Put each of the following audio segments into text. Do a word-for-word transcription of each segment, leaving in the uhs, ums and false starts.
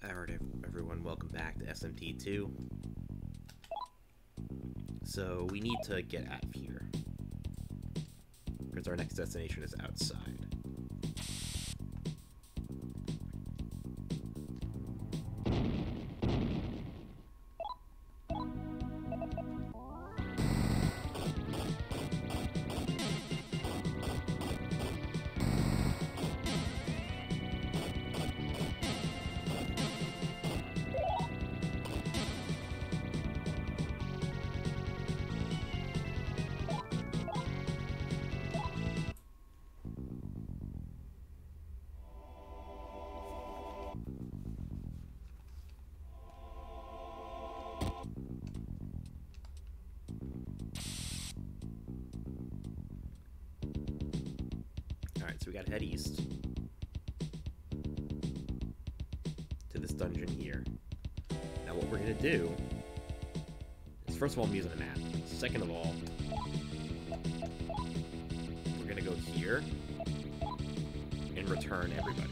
Alright everyone, welcome back to S M T two. So we need to get out of here, because our next destination is outside. Alright, so we gotta head east to this dungeon here. Now what we're gonna do is, first of all, I'm using a map. Second of all, we're gonna go here and return everybody.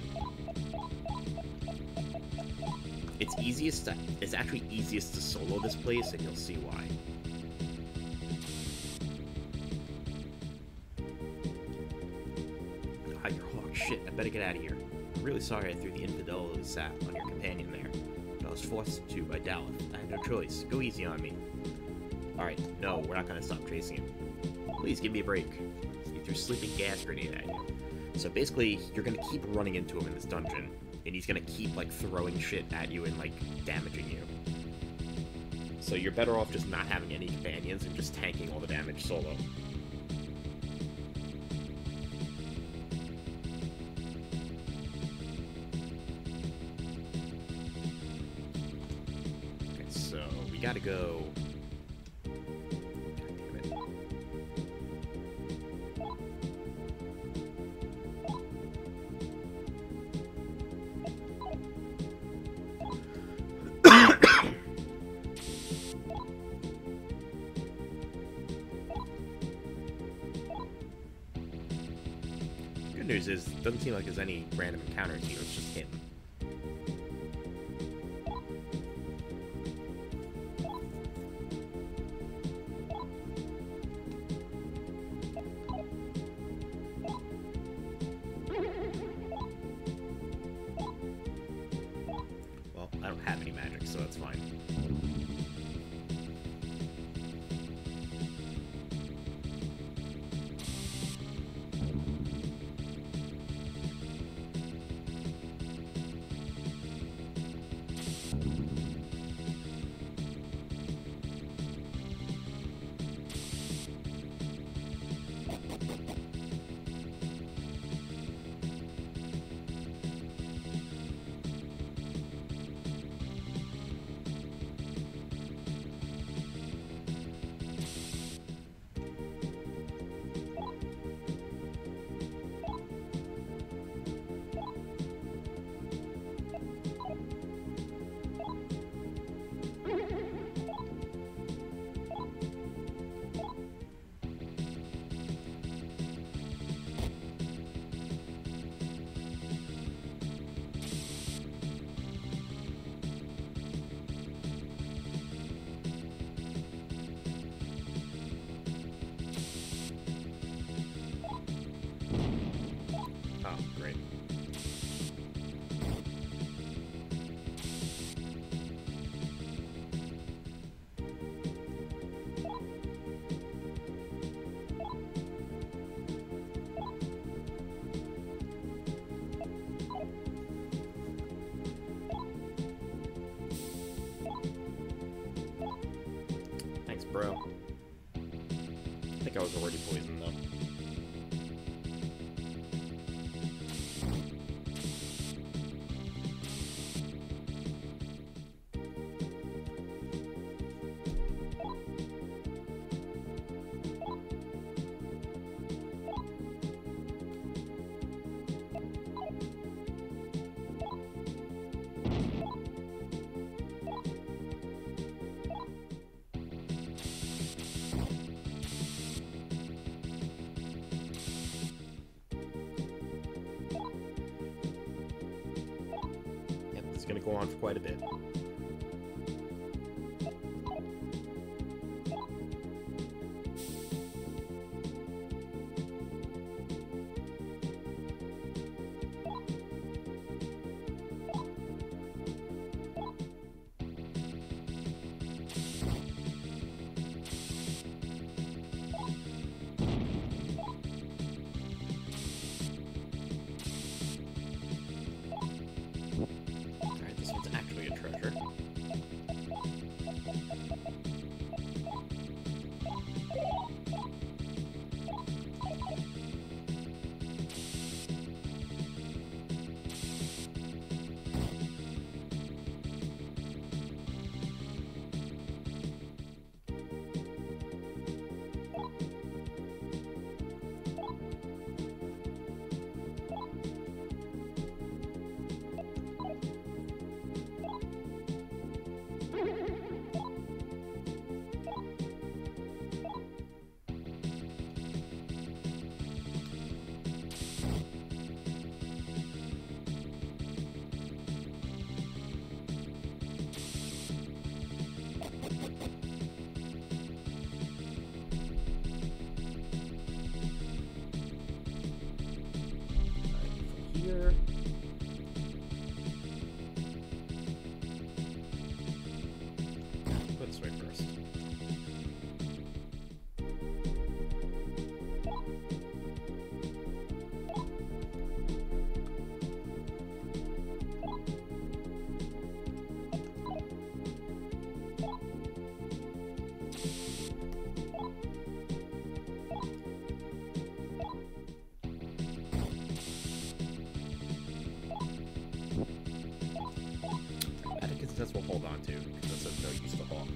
It's easiest to, it's actually easiest to solo this place, and you'll see why. Ah, you're hawk. Shit, I better get out of here. I'm really sorry I threw the infidelity sap on your companion there, but I was forced to by Daleth. I had no choice. Go easy on me. Alright, no, we're not gonna stop chasing him. Please give me a break. He threw sleeping gas grenade at you. So basically, you're gonna keep running into him in this dungeon, and he's gonna keep, like, throwing shit at you and, like, damaging you. So you're better off just not having any companions and just tanking all the damage solo. Okay, so we gotta go... Good news is, it doesn't seem like there's any random encounters here, it's just him. Well, I don't have any magic, so that's fine. Oh, great. Thanks, bro. I think I was already poisoned, though. is going to go on for quite a bit. Here. Let's wait first. That's what we'll hold on to, because that's of no use to haul.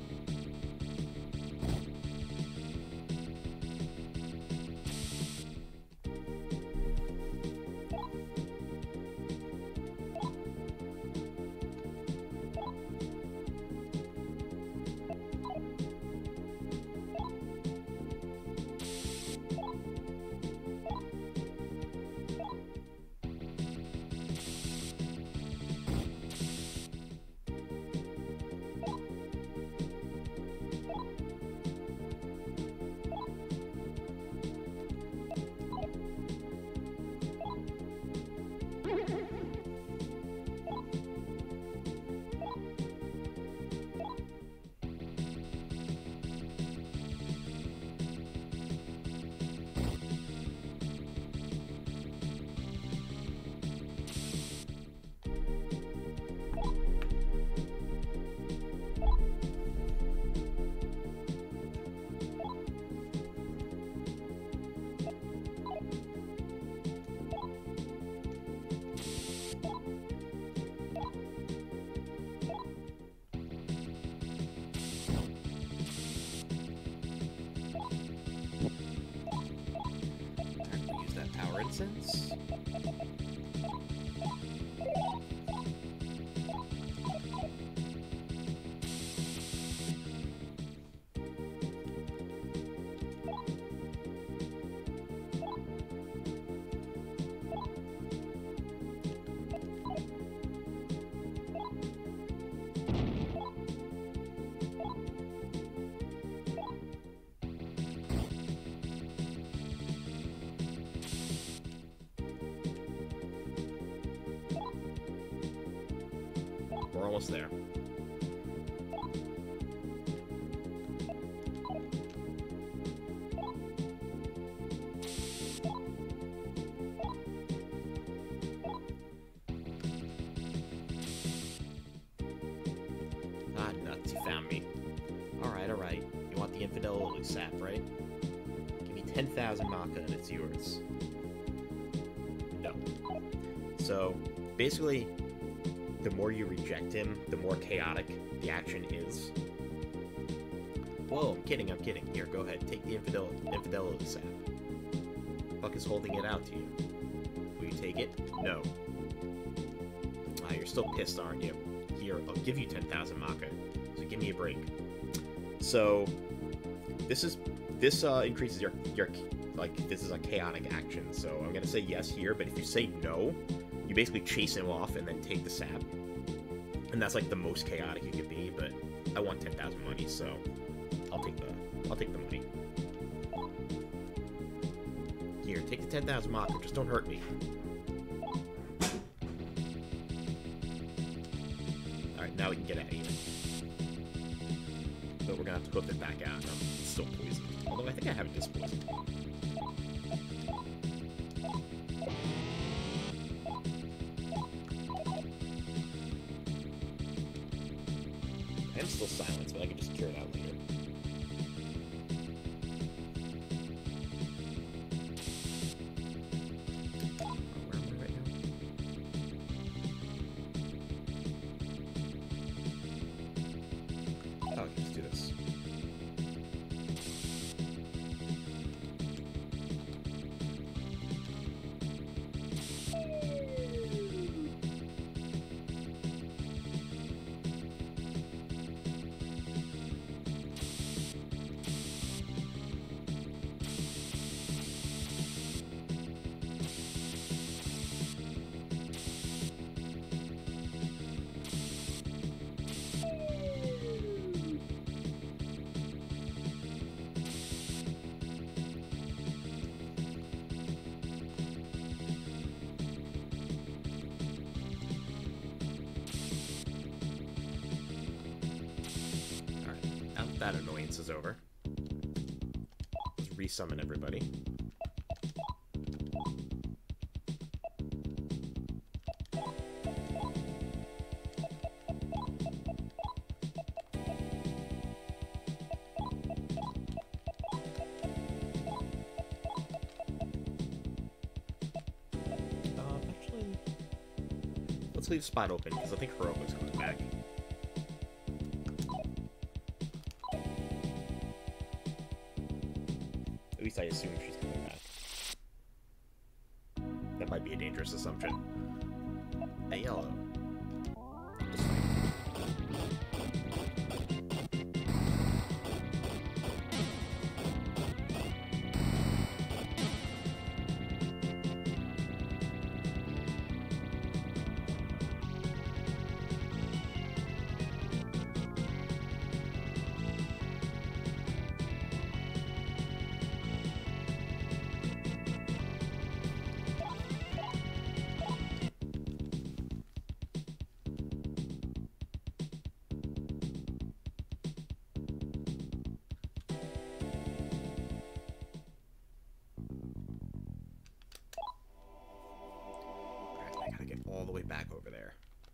Incense. We're almost there. Ah, nuts, you found me. Alright, alright. You want the infidelity sap, right? Give me ten thousand Maka and it's yours. No. So, basically, the more you reject him, the more chaotic the action is. Whoa, I'm kidding, I'm kidding. Here, go ahead, take the infidel infidelity sap. Buck is holding it out to you. Will you take it? No. Ah, you're still pissed, aren't you? Here, I'll give you ten thousand Maka, so give me a break. So, this is, this uh, increases your, your, like, this is a chaotic action, so I'm gonna say yes here, but if you say no, you basically chase him off and then take the sap. And that's like the most chaotic it could be, but I want ten thousand money, so I'll take the I'll take the money. Here, take the ten thousand Mako, just don't hurt me. Alright, now we can get out of here. But we're gonna have to hook it back out. I'm still poisoned. Although I think I have it dispoisoned. I'm still silenced, but I can just cure it out later. Oh, where am I right now? Oh, I can just do this. That annoyance is over. Let's resummon everybody. Um, actually, let's leave the spot open because I think Hiroko's coming back. At least I assume she's coming back. That might be a dangerous assumption. A yellow. I gotta get all the way back over there.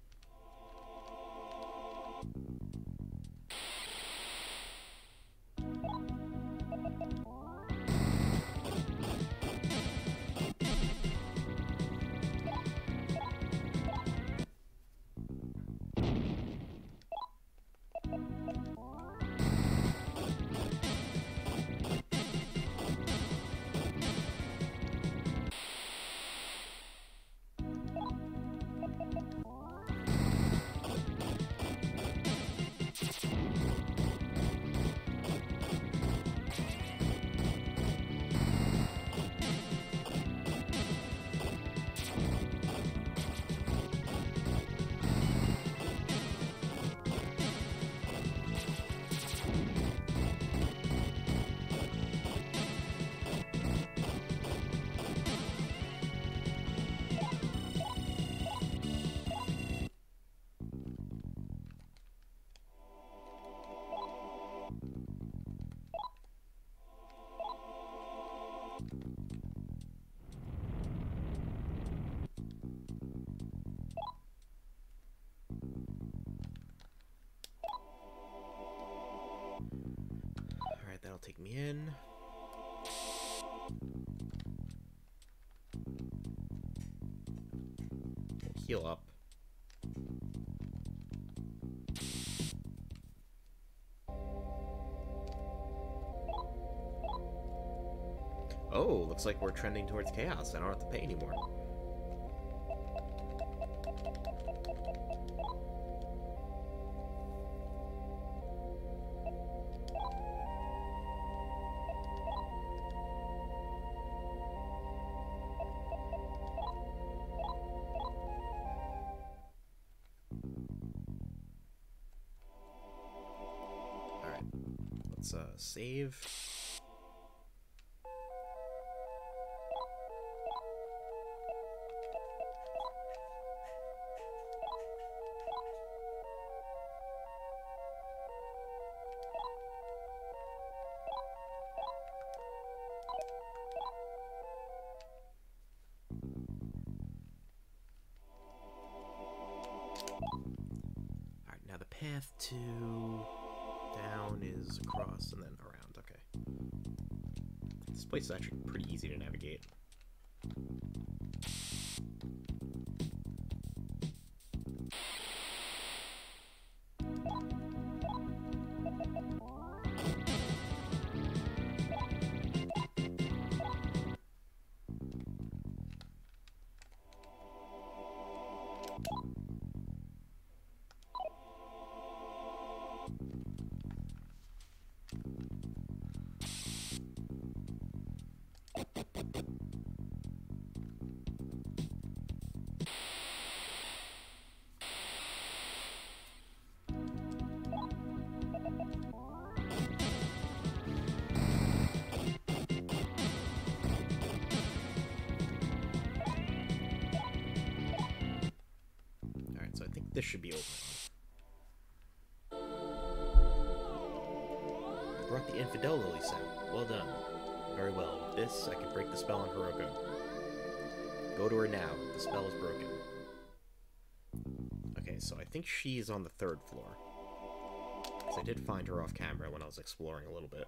Alright, that'll take me in. Heal up. Oh, looks like we're trending towards chaos. I don't have to pay anymore. let's uh, save. Alright, now the path to down is across and then around. Okay. This place is actually pretty easy to navigate. Alright, so I think this should be open. I brought the Infidel Lily set. Well done. Very well. With this, I can break the spell on Hiroko. Go to her now. The spell is broken. Okay, so I think she's on the third floor. Because I did find her off camera when I was exploring a little bit.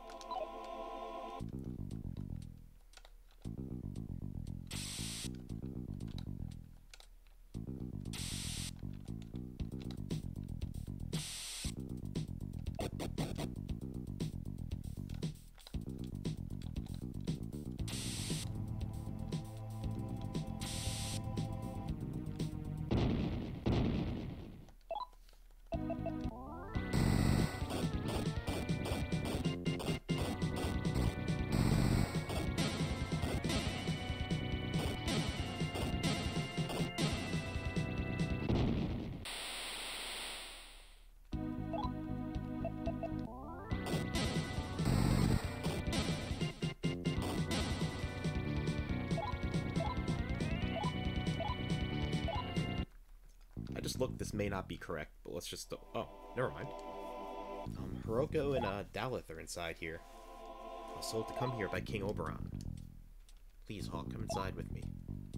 Look, this may not be correct, but let's just... Oh, never mind. Um, Hiroko and uh, Daleth are inside here. I was told to come here by King Oberon. Please, Hawk, come inside with me.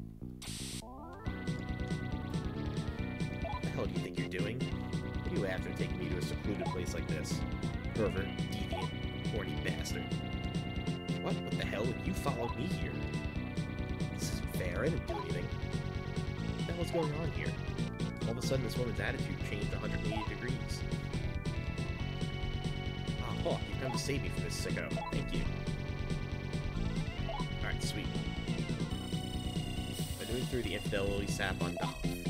What the hell do you think you're doing? What are you after taking me to a secluded place like this? Pervert, deviant, horny bastard. What? What the hell? You followed me here. This isn't fair. I didn't do anything. What the hell's going on here? All of a sudden, this woman's attitude changed one hundred eighty degrees. Ah, oh, Hawk, you've come to save me from this sicko. Thank you. Alright, sweet. I'm doing through the Infidelity sap on Dolph.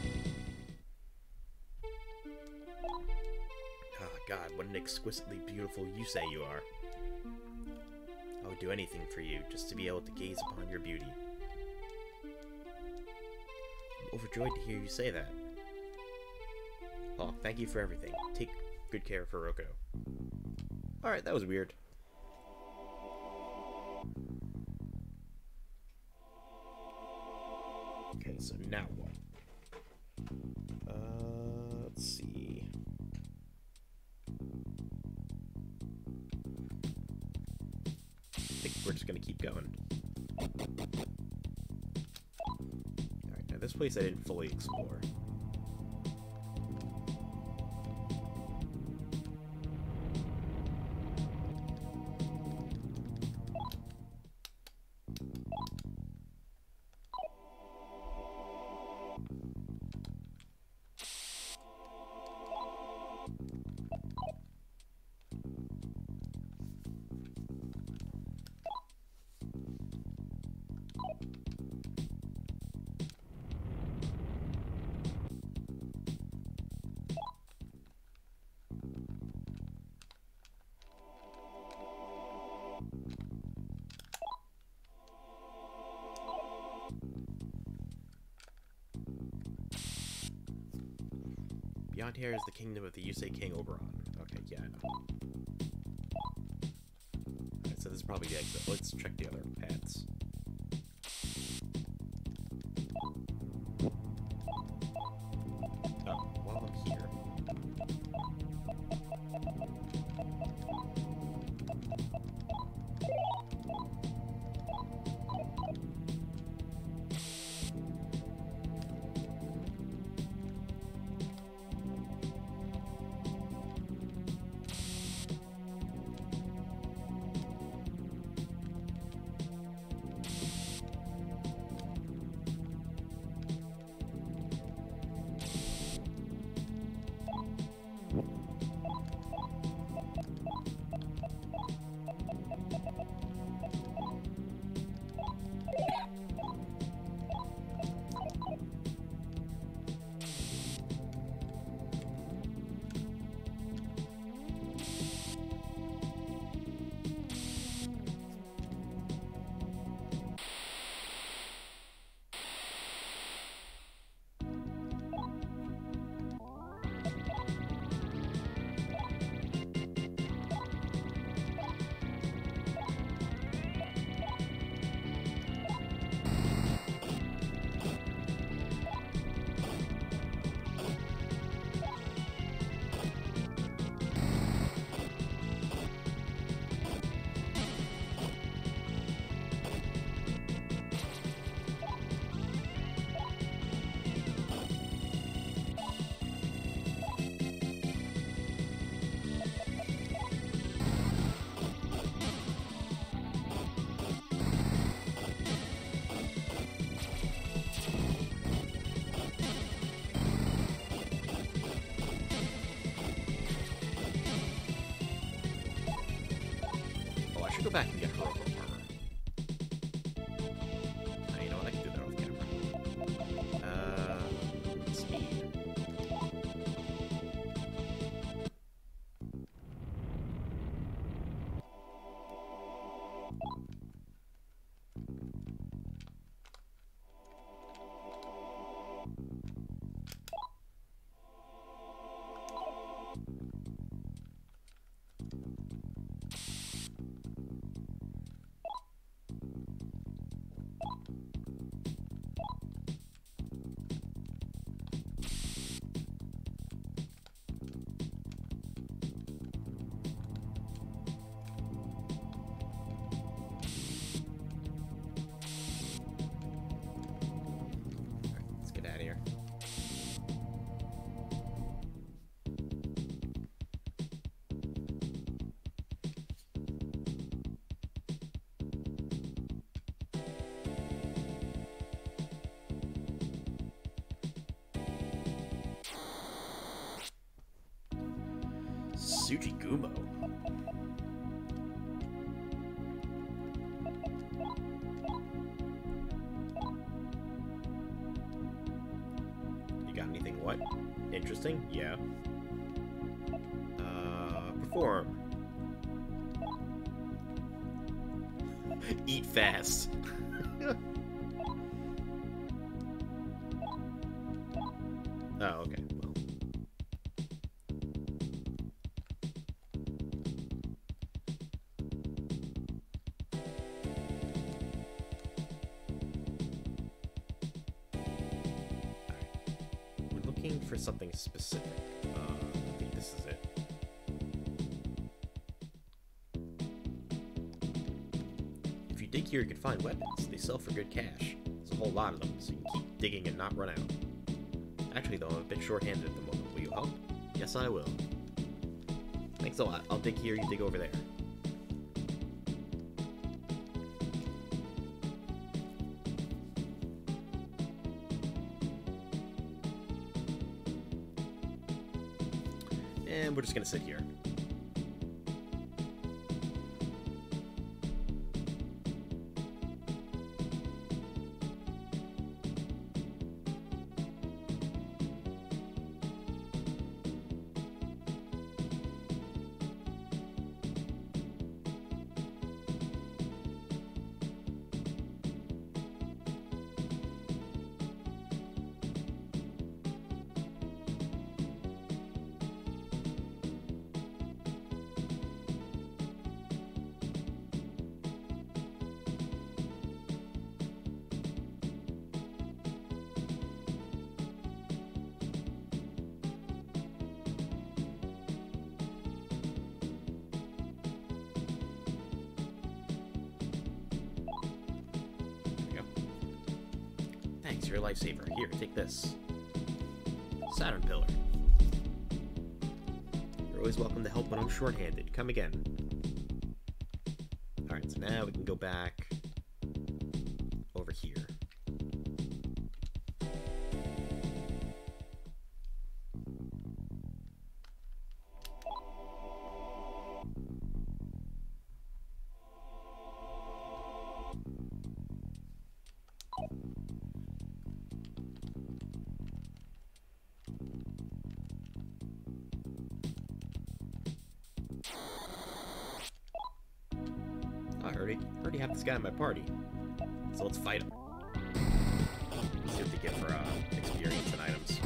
Ah, God, what an exquisitely beautiful Yusei you are. I would do anything for you, just to be able to gaze upon your beauty. Overjoyed to hear you say that. Oh, thank you for everything. Take good care of Hiroko. Alright, that was weird. Okay, so now what? Uh, let's see. I think we're just gonna keep going. This place I didn't fully explore. Beyond here is the kingdom of the Yusei King Oberon. Okay, yeah, I know. Alright, so this is probably the exit. Let's check the other paths. Oh, while I'm here. Go back and get her over armor. Uh, you know what? I can do that off camera. Uh, speed. Tsujigumo. You got anything what? Interesting? Yeah. Uh, perform. Eat fast. Oh, okay. Well. We're looking for something specific. Uh, I think this is it. If you dig here, you can find weapons. They sell for good cash. There's a whole lot of them, so you can keep digging and not run out. Actually, though, I'm a bit short-handed at the moment. Will you help? Yes, I will. Thanks a lot. I'll dig here, you dig over there. And we're just gonna sit here. Thanks, you're a lifesaver. Here, take this. Saturn pillar. You're always welcome to help when I'm short-handed. Come again. Alright, so now we can go back over here. I already, already have this guy in my party, so let's fight him. See what they get for uh, experience and items.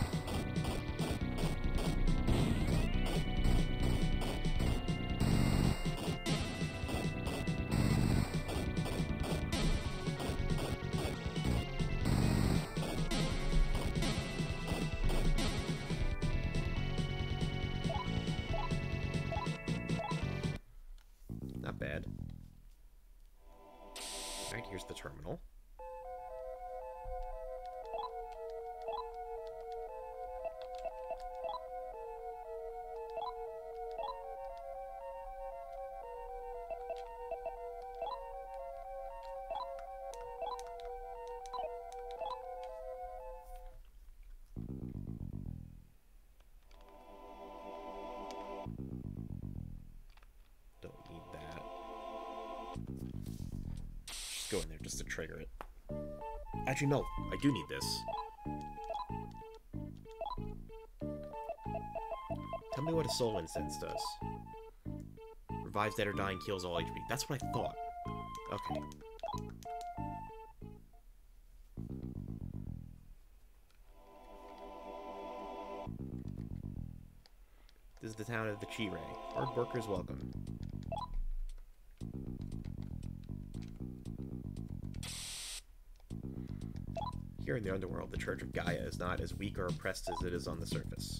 Not bad. Alright, here's the terminal. Don't need that. Just go in there just to trigger it. Actually, no, I do need this. Tell me what a soul incense does. Revives dead or dying, kills all H P. That's what I thought. Okay. This is the town of the Chi-Ray. Hard workers welcome. Here in the underworld, the Church of Gaia is not as weak or oppressed as it is on the surface.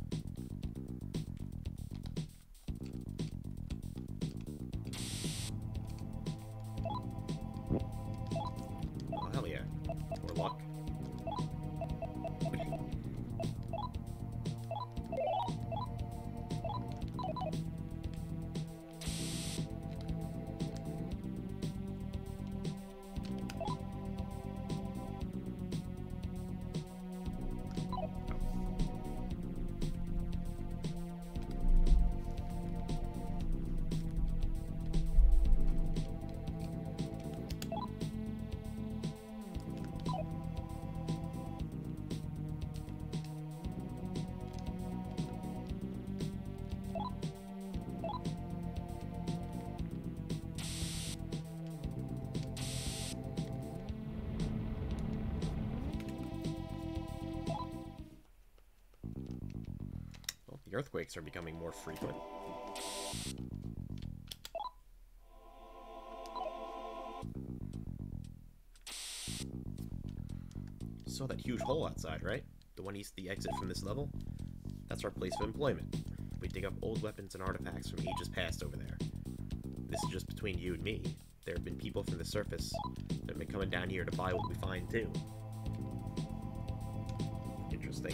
Oh, hell yeah. More luck. The earthquakes are becoming more frequent. You saw that huge hole outside, right? The one east of the exit from this level? That's our place of employment. We dig up old weapons and artifacts from ages past over there. This is just between you and me. There have been people from the surface that have been coming down here to buy what we find, too. Interesting.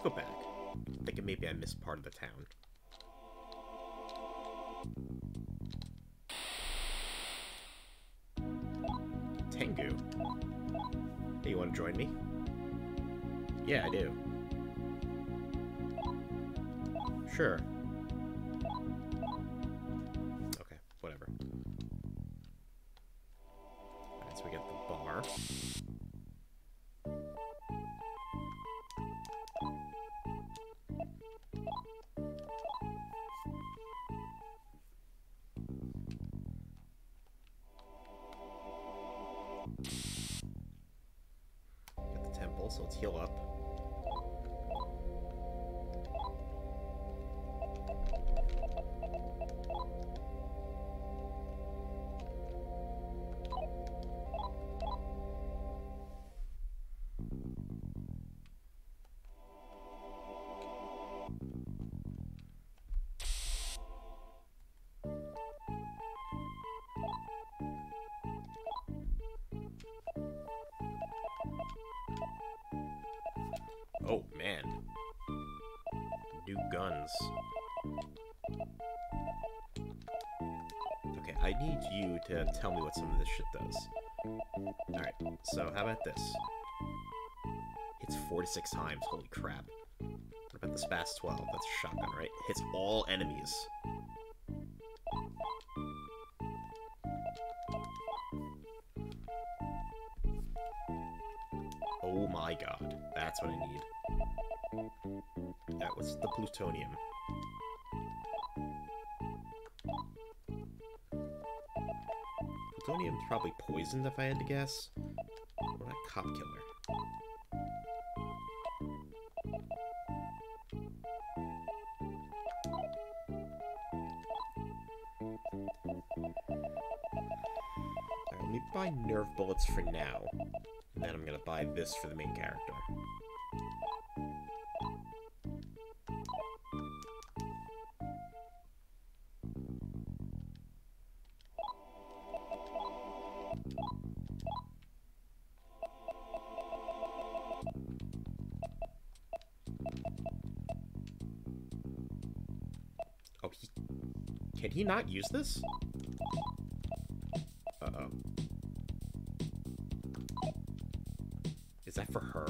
go back. I'm thinking maybe I missed part of the town. Tengu? Hey, you want to join me? Yeah, I do. Sure. Okay, whatever. Alright, so we got the bar. Got the temple, so let's heal up. Oh, man. New guns. Okay, I need you to tell me what some of this shit does. Alright, so how about this? Hits forty-six times, holy crap. What about the Spas twelve? That's a shotgun, right? Hits all enemies. Oh my god, that's what I need. That was the plutonium. Plutonium's probably poisoned if I had to guess. What about cop killer? Alright, let me buy nerve bullets for now. And then I'm gonna buy this for the main character. Oh, he... Can he not use this? Uh-oh. Is that for her?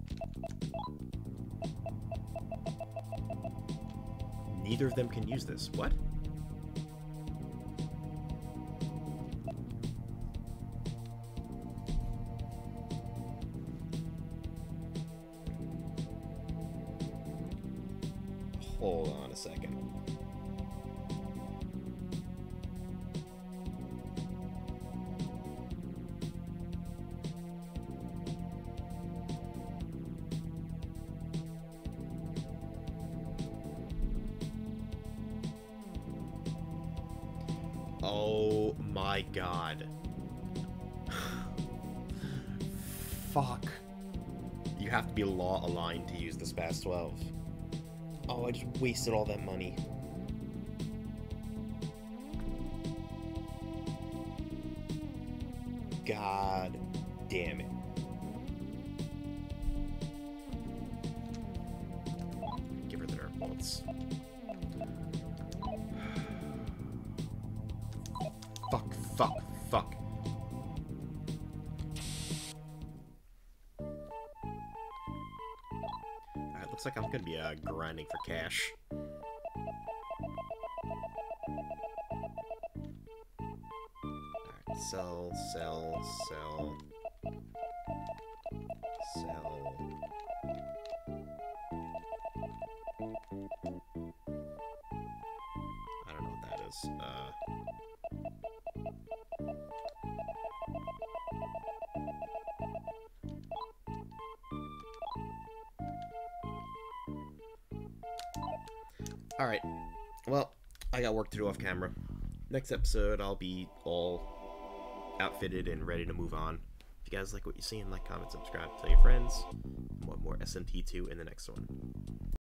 Neither of them can use this. What? Hold on a second. Oh my god. Fuck. You have to be law aligned to use the Spas twelve. Oh, I just wasted all that money. God damn it. Give her the nerve bolts. Fuck, fuck, fuck. Alright, looks like I'm gonna be uh, grinding for cash. Alright, sell, sell, sell. Sell. I don't know what that is. Uh... Alright, well, I got work to do off camera. Next episode, I'll be all outfitted and ready to move on. If you guys like what you see, like, comment, subscribe, tell your friends. Want more S N T two in the next one.